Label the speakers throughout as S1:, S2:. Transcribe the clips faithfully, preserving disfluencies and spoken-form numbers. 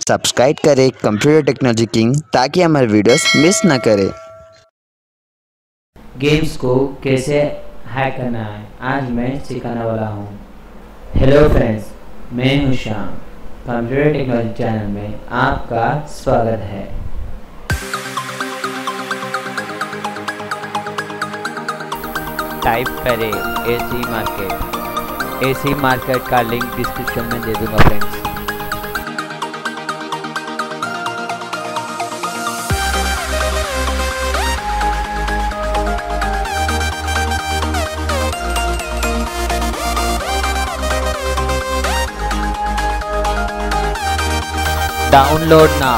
S1: Subscribe करें computer technology king ताकि हमारे वीडियोस मिस ना करें।
S2: गेम्स को कैसे हैक करना है आज मैं सिखाने वाला हूँ। हेलो फ्रेंड्स, मैं हूँ श्याम। कंप्यूटर टेक्नोलॉजी चैनल में आपका स्वागत है। टाइप करें एसी मार्केट। एसी मार्केट का लिंक डिस्क्रिप्शन में दे दूंगा friends. Download now.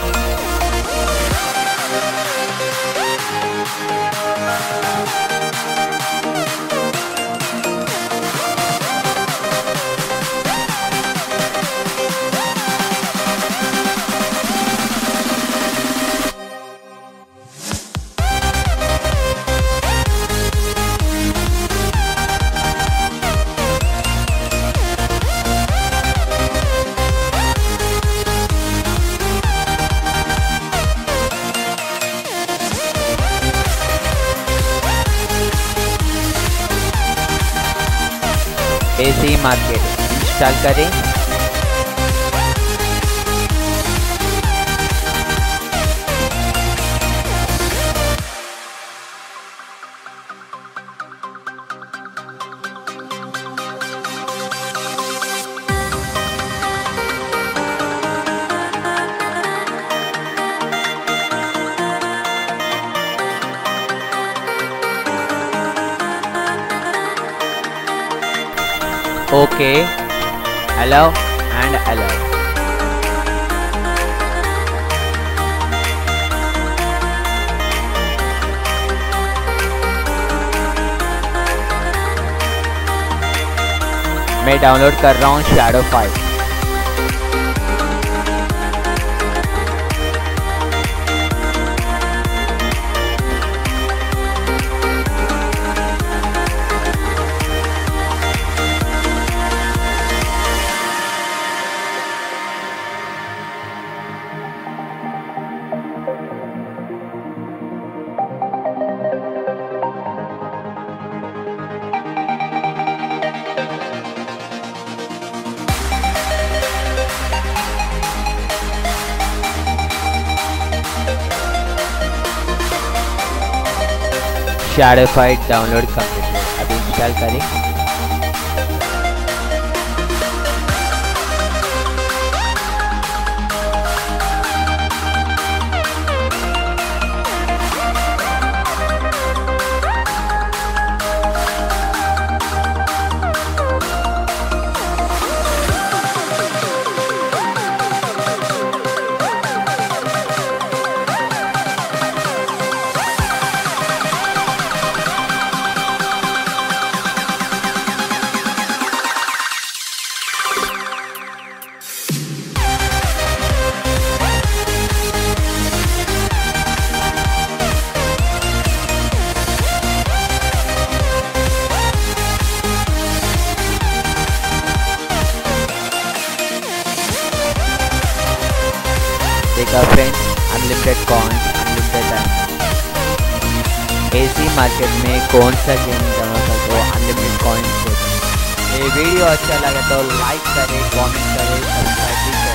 S2: AC market install करें। Okay, allow and allow. मैं डाउनलोड कर रहा हूँ shadow five. Shadow five download complete है, अभी इंस्टॉल करें। देखा friends, unlimited coin, unlimited time. AC market में कौन सा गेम डाउनलोड करते हो अनलिमिटेड कॉइन। ये वीडियो अच्छा लगे तो लाइक करें, कमेंट करें, सब्सक्राइब